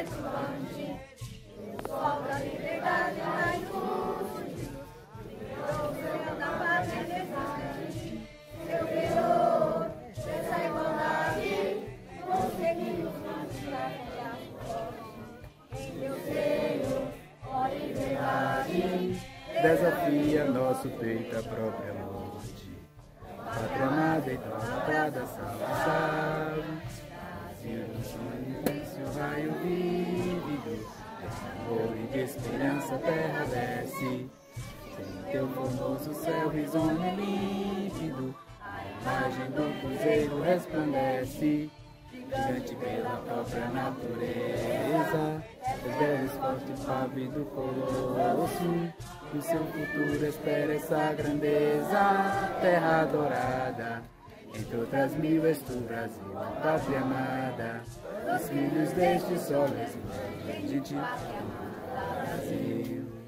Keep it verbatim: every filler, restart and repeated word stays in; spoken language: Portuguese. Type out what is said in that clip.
exultante, o sol da liberdade mais luz, o sonho da pátria decente, seu terror, dessa igualdade, conseguimos conquistar em teu seio, ó liberdade, desafia nosso peito a própria morte. Pátria amada e tratada, salve, salve. Brasil do sonho, vence o raio vívido, de amor e de esperança a terra desce. Sem teu formoso céu risonho límpido, a imagem do cruzeiro resplandece. Gigante pela própria natureza, os belos fortes pave do colosso, o seu futuro espera essa grandeza. Terra dourada, entre outras mil és tu, Brasil, pátria amada, os filhos deste sol resplandente, Brasil.